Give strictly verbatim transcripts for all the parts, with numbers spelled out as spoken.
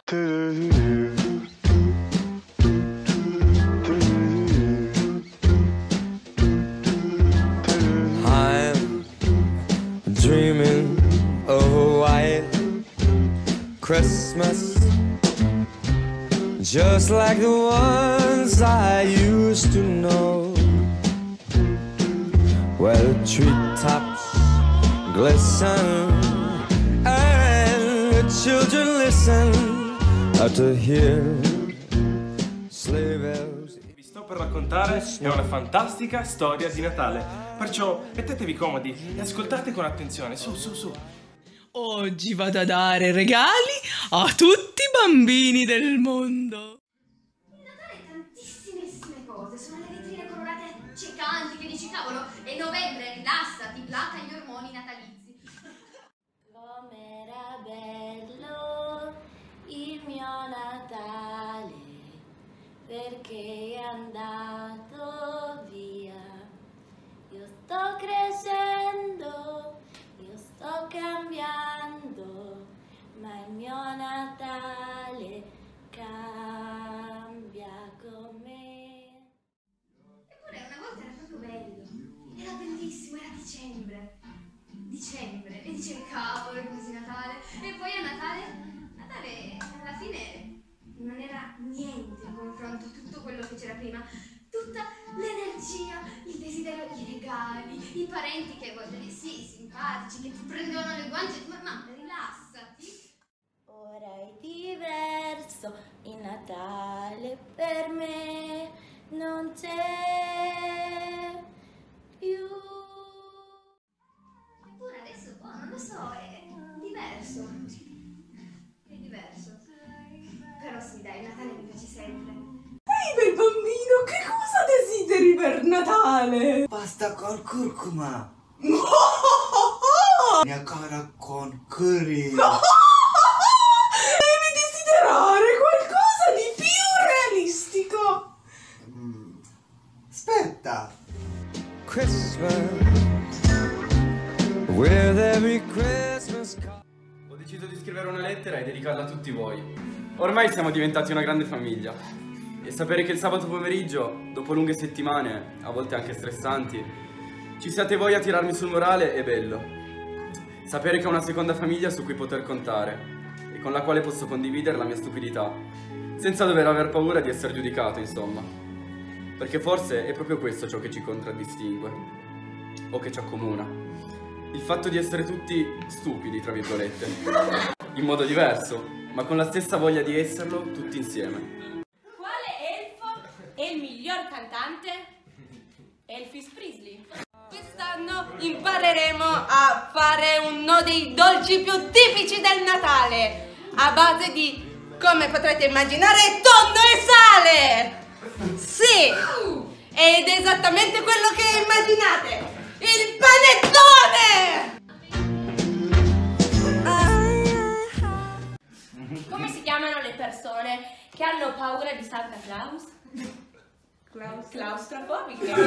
I'm dreaming of a white Christmas, just like the ones I used to know, where the treetops glisten and the children listen to hear sleigh bells. Vi sto per raccontare è una fantastica storia di Natale, perciò mettetevi comodi e ascoltate con attenzione. Su, su, su. Oggi vado a dare regali a tutti i bambini del mondo. Il Natale tantissimissime cose, sono le vetrine colorate accecanti che dici cavolo, e novembre rilassa, ti placa gli ormoni natalizi. Com'era bello il mio Natale, perché è andato via. Io sto crescendo, io sto cambiando, ma il mio Natale cambia con me. Eppure una volta era proprio bello, era bellissimo, era dicembre, dicembre, e dicevi cavolo è quasi Natale, e poi a Natale, Natale alla fine non era niente in confronto a tutto quello che c'era prima, tutta l'energia, il desiderio, i regali, i parenti che vogliono, sì, simpatici, che ti prendevano le guance, ma, ma rilassati. Ora è diverso, il Natale per me non c'è più. Eppure adesso, oh, non lo so, è diverso, è diverso. Però sì, dai, il Natale mi piace sempre. Ehi, bel bambino, che cosa desideri per Natale? Pasta con curcuma. Mia cara con curry. Devi desiderare qualcosa di più realistico. Mm. Aspetta. Christmas with every Christmas card. Ho deciso di scrivere una lettera e dedicarla a tutti voi. Ormai siamo diventati una grande famiglia e sapere che il sabato pomeriggio, dopo lunghe settimane, a volte anche stressanti, ci siate voi a tirarmi sul morale è bello. Sapere che ho una seconda famiglia su cui poter contare e con la quale posso condividere la mia stupidità, senza dover aver paura di essere giudicato, insomma. Perché forse è proprio questo ciò che ci contraddistingue, o che ci accomuna. Il fatto di essere tutti stupidi, tra virgolette, in modo diverso, ma con la stessa voglia di esserlo tutti insieme. Quale elfo è il miglior cantante? Elvis Presley. Quest'anno impareremo a fare uno dei dolci più tipici del Natale, a base di, come potrete immaginare, tonno e sale! Sì! Ed è esattamente quello che immaginate! Il panettone! Come si chiamano le persone che hanno paura di Santa Claus? Claus Claustrofobiche.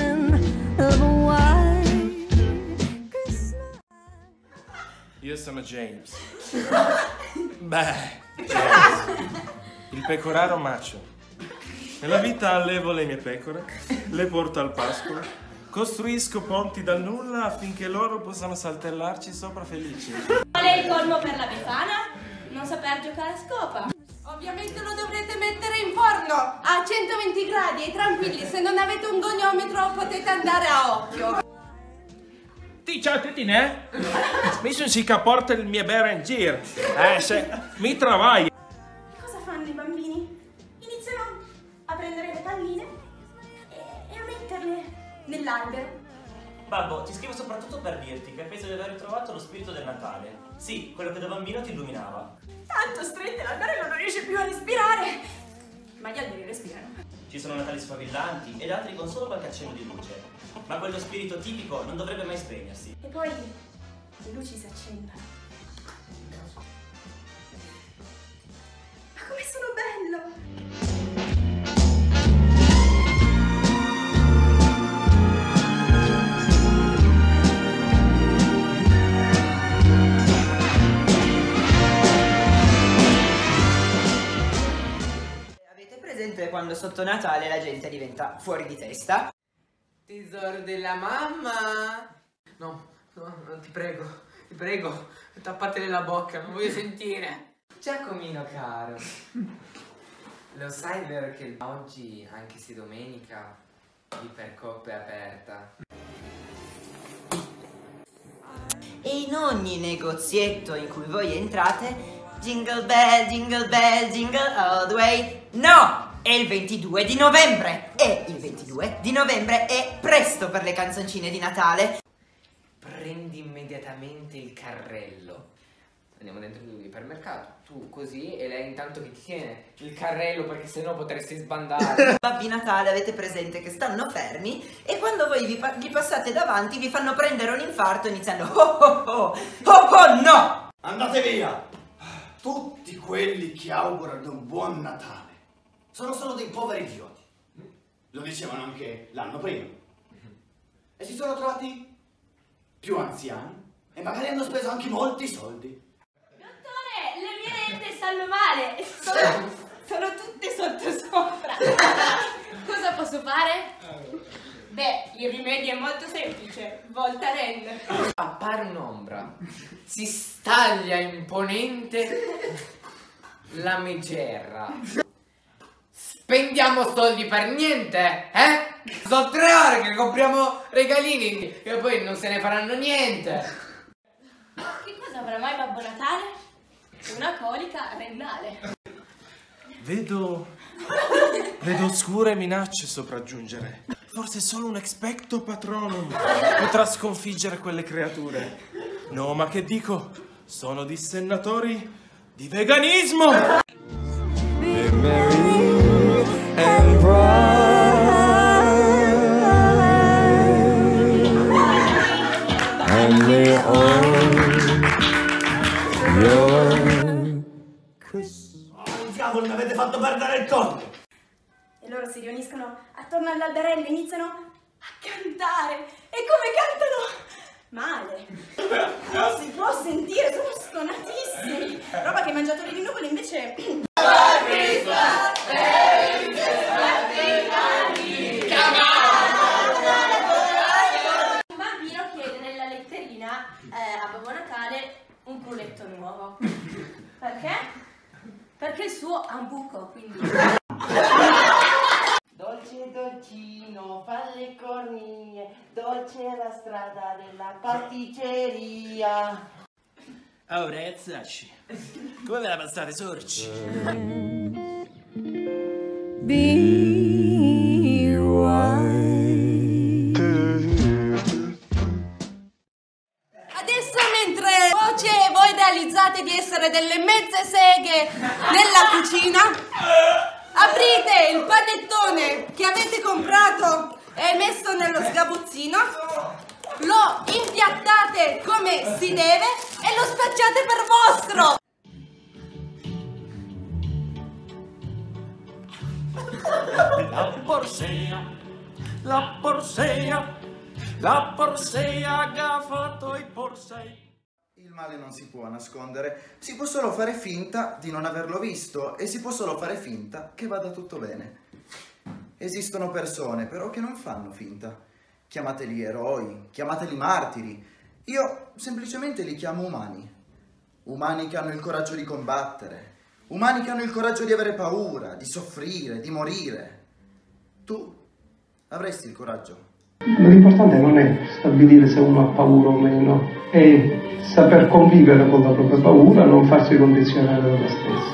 Io sono James. Beh, James, il pecoraro macio. Nella vita allevo le mie pecore, le porto al pascolo, costruisco ponti dal nulla affinché loro possano saltellarci sopra felici. Qual è il colmo per la Befana? Non saper giocare a scopa. Ovviamente lo dovrete mettere in forno a centoventi gradi e tranquilli, se non avete un goniometro potete andare a occhio. Ti ciao a tutti, ne? Mi sono si caporta il mio Berengier. Eh, se mi travai. Cosa fanno i bambini? Iniziano a prendere le palline e, e a metterle nell'albero. Babbo, ti scrivo soprattutto per dirti che penso di aver ritrovato lo spirito del Natale. Sì, quello che da bambino ti illuminava. Tanto strette l'albero non riesce più a respirare. Ma gli alberi respirano. Ci sono Natali sfavillanti ed altri con solo qualche accenno di luce. Ma quello spirito tipico non dovrebbe mai spegnersi. E poi le luci si accendono. Ma come sono bello! quando sotto Natale la gente diventa fuori di testa. Tesoro della mamma. No, no, non ti prego, ti prego, tappatele la bocca, non voglio sentire. Giacomino caro, lo sai vero che oggi, anche se domenica, l'Ipercoop è aperta? E in ogni negozietto in cui voi entrate, jingle bell, jingle bell, jingle all the way. No! È il ventidue di novembre! E il ventidue di novembre è presto per le canzoncine di Natale. Prendi immediatamente il carrello. Andiamo dentro l'ipermercato. Tu così e lei intanto che ti tiene il carrello perché sennò potresti sbandare. Babbi Natale avete presente che stanno fermi e quando voi vi pa gli passate davanti vi fanno prendere un infarto iniziando oh oh oh oh oh no! Andate via! Tutti quelli che augurano un buon Natale sono solo dei poveri idioti. Lo dicevano anche l'anno prima. E si sono trovati più anziani e magari hanno speso anche molti soldi. Dottore, le mie lenti stanno male. Sono, sono tutte sotto sopra. Cosa posso fare? Beh, il rimedio è molto semplice. Voltaren. Appare un'ombra, si staglia imponente la megera. Spendiamo soldi per niente, eh? Sono tre ore che compriamo regalini e poi non se ne faranno niente. Che cosa avrà mai Babbo Natale? Una colica renale. Vedo... vedo oscure minacce sopraggiungere. Forse solo un expecto patronum potrà sconfiggere quelle creature. No, ma che dico? Sono dissennatori di veganismo! Be merry and bright, and may all your Christmas. Oh, diavolo, mi avete fatto perdere il conto! E loro si riuniscono attorno all'alberello e iniziano a cantare. E come cantano? Male. Non si può sentire, sono stonatissimi. Roba che i mangiatori di nuvole invece... Un bambino chiede nella letterina eh, a Babbo Natale un culetto nuovo. Perché? Perché il suo ha un buco, quindi... Dolce dolcino, fa le cornie, dolce è la strada della pasticceria. Oh ragazzacci, come ve la passate sorci? Be white. Adesso mentre voce voi realizzate di essere delle mezze seghe nella cucina, aprite il panettone che avete comprato e messo nello sgabuzzino, lo impiattate come si deve e lo spacciate per vostro! La borsea, la borsea, la borsea che ha fatto i borsei. Il male non si può nascondere, si può solo fare finta di non averlo visto e si può solo fare finta che vada tutto bene. Esistono persone però che non fanno finta. Chiamateli eroi, chiamateli martiri. Io semplicemente li chiamo umani. Umani che hanno il coraggio di combattere. Umani che hanno il coraggio di avere paura, di soffrire, di morire. Tu avresti il coraggio? L'importante non è stabilire se uno ha paura o meno, è saper convivere con la propria paura, non farsi condizionare dalla stessa.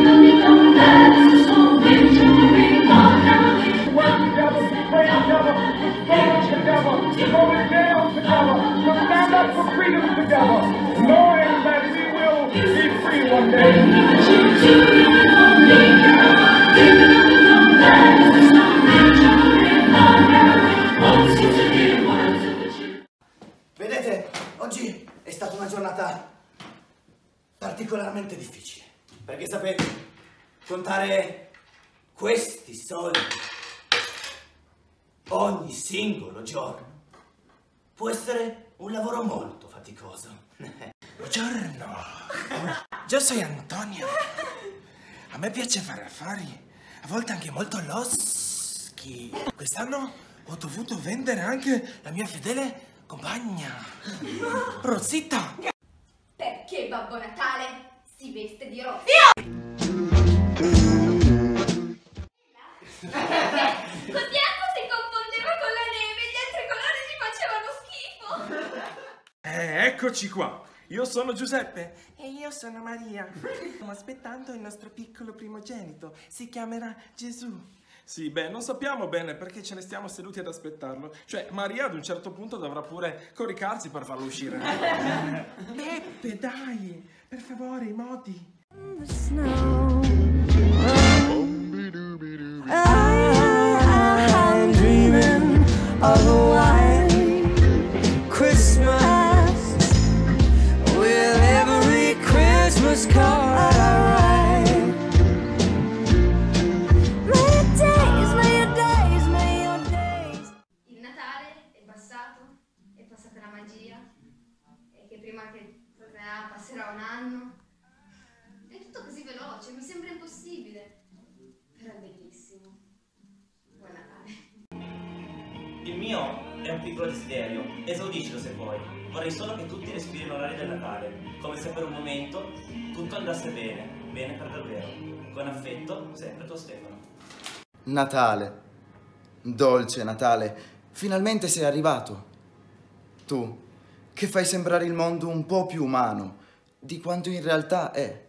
Vedete, oggi è stata una giornata particolarmente difficile, perché sapete, contare questi soldi ogni singolo giorno può essere un lavoro molto faticoso. Buongiorno, io sono Antonio. A me piace fare affari, a volte anche molto loschi. Quest'anno ho dovuto vendere anche la mia fedele compagna, Rosita. Perché Babbo Natale si veste di rosa? Così acqua si confondeva con la neve e gli altri colori gli facevano schifo. Eh, eccoci qua. Io sono Giuseppe. E io sono Maria. Stiamo aspettando il nostro piccolo primogenito. Si chiamerà Gesù. Sì, beh, non sappiamo bene perché ce ne stiamo seduti ad aspettarlo. Cioè, Maria ad un certo punto dovrà pure coricarsi per farlo uscire. Beppe, dai, per favore, i modi. I'm dreaming of a white Christmas with every Christmas card I write. May your days, may your days, may your days. Il Natale è passato, è passata la magia, e che prima che tornerà passerà un anno. È tutto così veloce, mi sembra impossibile. Però è bellissimo. Buon Natale. Il mio è un piccolo desiderio, esaudicelo se vuoi. Vorrei solo che tutti respirino l'aria del Natale, come se per un momento tutto andasse bene, bene per davvero. Con affetto, sempre tuo Stefano. Natale, dolce Natale, finalmente sei arrivato. Tu, che fai sembrare il mondo un po' più umano di quanto in realtà è.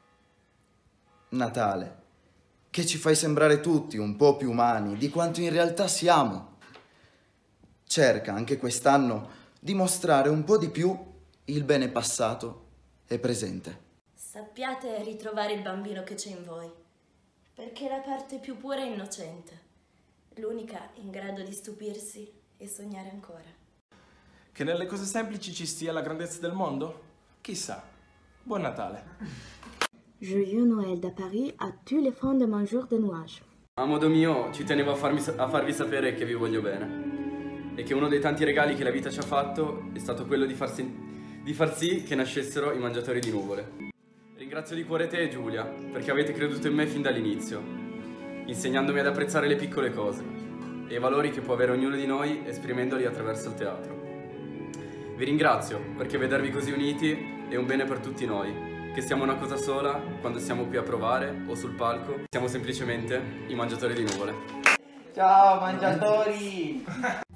Natale, che ci fai sembrare tutti un po' più umani di quanto in realtà siamo. Cerca anche quest'anno di mostrare un po' di più il bene passato e presente. Sappiate ritrovare il bambino che c'è in voi, perché è la parte più pura e innocente, l'unica in grado di stupirsi e sognare ancora. Che nelle cose semplici ci stia la grandezza del mondo? Chissà. Buon Natale. Joyeux Noël da Paris a tous les fans de mon jour de nuage. A modo mio ci tenevo a, farmi, a farvi sapere che vi voglio bene e che uno dei tanti regali che la vita ci ha fatto è stato quello di far, di far sì che nascessero i mangiatori di nuvole. Ringrazio di cuore te e Giulia perché avete creduto in me fin dall'inizio, insegnandomi ad apprezzare le piccole cose e i valori che può avere ognuno di noi esprimendoli attraverso il teatro. Vi ringrazio perché vedervi così uniti è un bene per tutti noi, che siamo una cosa sola quando siamo qui a provare o sul palco, siamo semplicemente i mangiatori di nuvole. Ciao mangiatori!